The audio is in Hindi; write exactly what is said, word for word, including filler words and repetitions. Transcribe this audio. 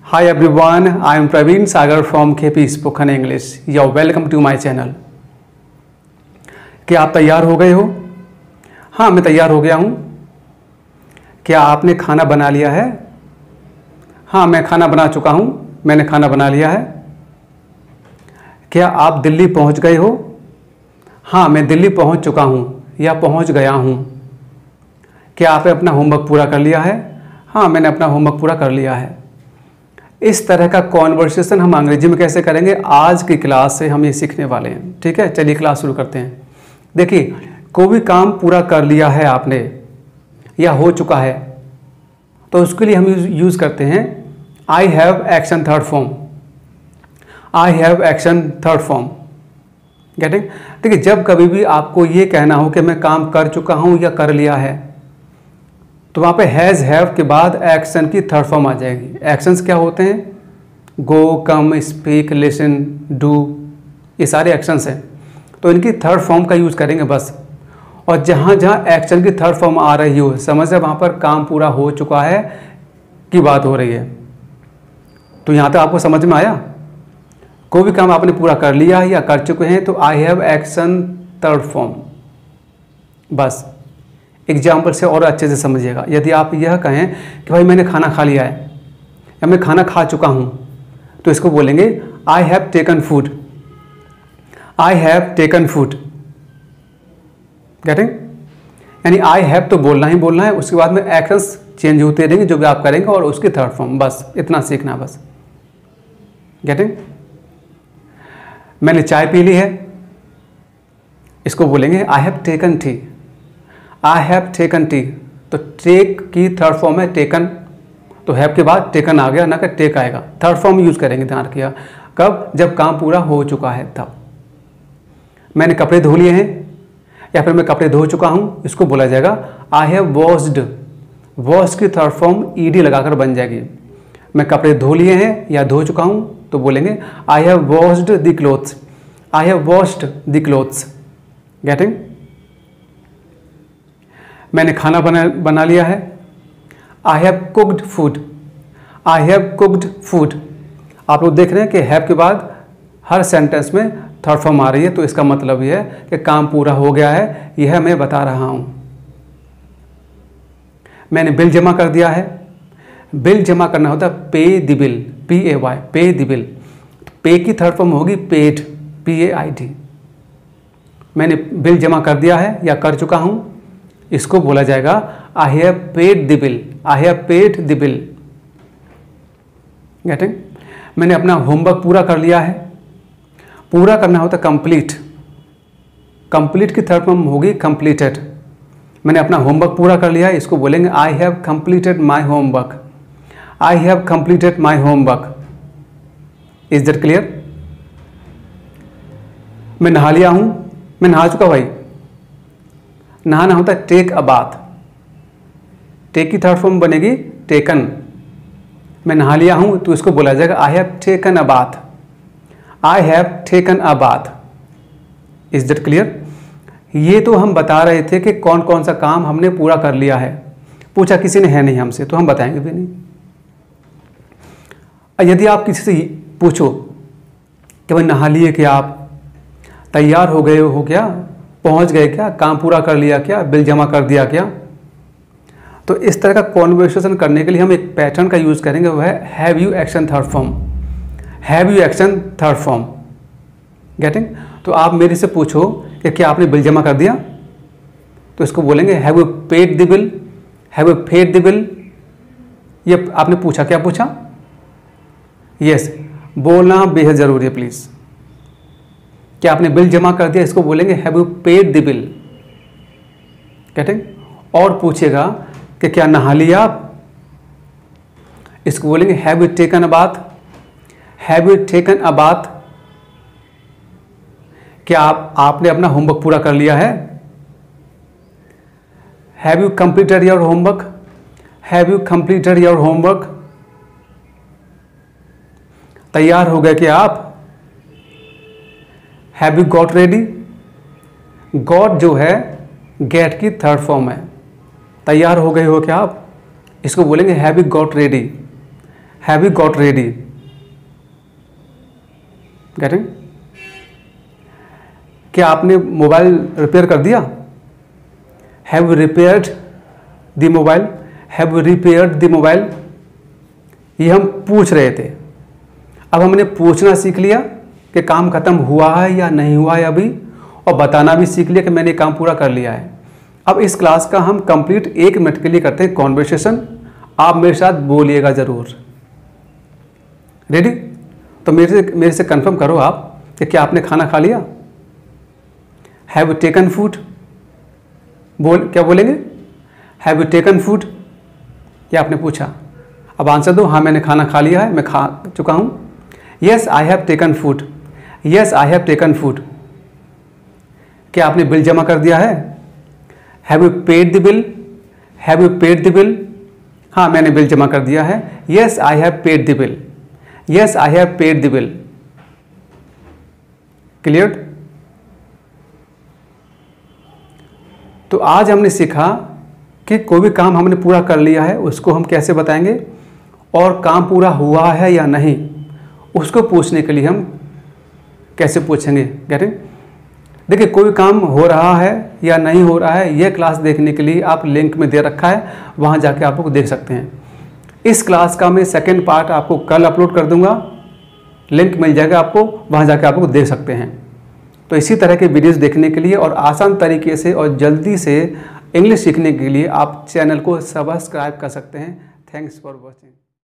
Hi everyone, I am Praveen Sagar from K P Spoken English. Yo, welcome to my channel. क्या आप तैयार हो गए हो? हाँ, मैं तैयार हो गया हूँ। क्या आपने खाना बना लिया है? हाँ, मैं खाना बना चुका हूँ। मैंने खाना बना लिया है। क्या आप दिल्ली पहुँच गए हो? हाँ, मैं दिल्ली पहुँच चुका हूँ या पहुँच गया हूँ। क्या आपने अपना होमवर्क पूरा कर लिया है? हाँ, मैंने अपना होमवर्क पूरा कर लिया है। इस तरह का कॉन्वर्सेशन हम अंग्रेजी में कैसे करेंगे, आज की क्लास से हम ये सीखने वाले हैं। ठीक है, चलिए क्लास शुरू करते हैं। देखिए, कोई भी काम पूरा कर लिया है आपने या हो चुका है, तो उसके लिए हम यूज़ करते हैं I have action third form. I have action third form. Getting? देखिए, जब कभी भी आपको ये कहना हो कि मैं काम कर चुका हूँ या कर लिया है, तो वहाँ पे हैज़ हैव के बाद एक्शन की थर्ड फॉर्म आ जाएगी। एक्शंस क्या होते हैं? Go, come, speak, listen, do, ये सारे एक्शंस हैं। तो इनकी थर्ड फॉर्म का यूज़ करेंगे बस। और जहाँ जहाँ एक्शन की थर्ड फॉर्म आ रही हो, समझ है वहाँ पर काम पूरा हो चुका है की बात हो रही है। तो यहाँ तक आपको समझ में आया? कोई भी काम आपने पूरा कर लिया है या कर चुके हैं तो I have action third form. बस एग्जाम्पल से और अच्छे से समझिएगा। यदि आप यह कहें कि भाई मैंने खाना खा लिया है या मैं खाना खा चुका हूँ, तो इसको बोलेंगे I have taken food. I have taken food. Getting? यानी आई हैव तो बोलना ही बोलना है, उसके बाद में एक्शंस चेंज होते रहेंगे जो भी आप करेंगे, और उसकी थर्ड फॉर्म। बस इतना सीखना बस। गेटिंग? मैंने चाय पी ली है, इसको बोलेंगे I have taken tea. I have taken tea, तो टेक की थर्ड फॉर्म है टेकन, तो हैव के बाद टेकन आ गया, ना कि टेक आएगा। थर्ड फॉर्म यूज़ करेंगे, ध्यान रखिएगा। कब? जब काम पूरा हो चुका है तब। मैंने कपड़े धो लिए हैं या फिर मैं कपड़े धो चुका हूँ, इसको बोला जाएगा आई हैव वॉश्ड। वॉश की थर्ड फॉर्म ईडी लगाकर बन जाएगी। मैं कपड़े धो लिए हैं या धो चुका हूँ, तो बोलेंगे I have washed the clothes. I have washed the clothes. Getting? मैंने खाना बना बना लिया है। I have cooked food. I have cooked food. आप लोग देख रहे हैं कि हैव के बाद हर सेंटेंस में थर्ड फॉर्म आ रही है, तो इसका मतलब यह है कि काम पूरा हो गया है, यह मैं बता रहा हूं। मैंने बिल जमा कर दिया है। बिल जमा करना होता है pay the bill, P A Y, pay the bill. Pay की थर्ड फॉर्म होगी paid, P A I D. मैंने बिल जमा कर दिया है या कर चुका हूं, इसको बोला जाएगा I have paid the bill. I have paid the bill. Getting? मैंने अपना होमवर्क पूरा कर लिया है। पूरा करना होता कंप्लीट। कंप्लीट की थर्ड फॉर्म होगी कंप्लीटेड। मैंने अपना होमवर्क पूरा कर लिया है, इसको बोलेंगे I have completed my homework. I have completed my homework. Is that clear? मैं नहा लिया हूं। मैं नहा चुका भाई। नहाना होता है टेक अ बाथ। टेक की थर्ड फॉर्म बनेगी टेकन। मैं नहा लिया हूं, तो इसको बोला जाएगा I have taken a bath. I have taken a bath. Is that clear? ये तो हम बता रहे थे कि कौन कौन सा काम हमने पूरा कर लिया है। पूछा किसी ने है नहीं हमसे, तो हम बताएंगे भी नहीं। यदि आप किसी से पूछो कि भाई नहा लिए क्या, आप तैयार हो गए हो क्या, पहुंच गए क्या, काम पूरा कर लिया क्या, बिल जमा कर दिया क्या, तो इस तरह का कॉन्वर्सेशन करने के लिए हम एक पैटर्न का यूज़ करेंगे, वह है have you action third form. Have you action third form. Getting? तो आप मेरे से पूछो कि क्या आपने बिल जमा कर दिया, तो इसको बोलेंगे have you paid the bill. Have you paid the bill. ये आपने पूछा, क्या पूछा? यस, बोलना बेहद ज़रूरी है प्लीज़। क्या आपने बिल जमा कर दिया, इसको बोलेंगे have you paid the bill. Getting? और पूछेगा कि क्या नहा लिया आप, इसको बोलेंगे have you taken a bath. Have you taken a bath. क्या आप आपने अपना होमवर्क पूरा कर लिया है? Have you completed your homework. Have you completed your homework. तैयार हो गए क्या आप? Have you got ready. Got जो है गेट की थर्ड फॉर्म है। तैयार हो गए हो क्या आप, इसको बोलेंगे have you got ready. Have you got ready? Getting? क्या आपने मोबाइल रिपेयर कर दिया? Have you repaired the mobile? Have you repaired the mobile? ये हम पूछ रहे थे। अब हमने पूछना सीख लिया कि काम खत्म हुआ है या नहीं हुआ है अभी, और बताना भी सीख लिया कि मैंने काम पूरा कर लिया है। अब इस क्लास का हम कंप्लीट एक मिनट के लिए करते हैं कॉन्वर्सेशन। आप मेरे साथ बोलिएगा ज़रूर। रेडी? तो मेरे से मेरे से कंफर्म करो आप कि क्या आपने खाना खा लिया? Have you taken food? बोल क्या बोलेंगे? Have you taken food? क्या आपने पूछा? अब आंसर दो। हाँ, मैंने खाना खा लिया है, मैं खा चुका हूँ। Yes I have taken food. Yes I have taken food. क्या आपने बिल जमा कर दिया है? Have you paid the bill? Have you paid the bill? हाँ, मैंने बिल जमा कर दिया है। Yes I have paid the bill. Yes I have paid the bill. Clear? तो आज हमने सीखा कि कोई भी काम हमने पूरा कर लिया है उसको हम कैसे बताएंगे, और काम पूरा हुआ है या नहीं उसको पूछने के लिए हम कैसे पूछेंगे। गेटिंग? देखिए, कोई काम हो रहा है या नहीं हो रहा है यह क्लास देखने के लिए आप लिंक में दे रखा है, वहाँ जाके आप लोग देख सकते हैं। इस क्लास का मैं सेकेंड पार्ट आपको कल अपलोड कर दूंगा, लिंक मिल जाएगा आपको, वहाँ जाके आप लोग देख सकते हैं। तो इसी तरह के वीडियोस देखने के लिए और आसान तरीके से और जल्दी से इंग्लिश सीखने के लिए आप चैनल को सब्सक्राइब कर सकते हैं। Thanks for watching.